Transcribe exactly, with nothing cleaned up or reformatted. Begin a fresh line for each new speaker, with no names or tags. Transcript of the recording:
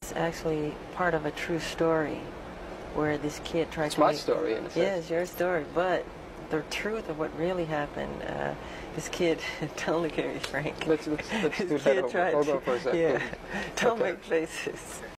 is actually part of a true story where this kid tried
It's
to
my
make...
story, in a sense.
Yeah, it's your story, but the truth of what really happened, uh, this kid, don't look at me, Frank.
Let's, let's, let's
This
do that
kid
over.
tried
Hold
to-
on for a second.
Yeah, don't
Okay.
make faces.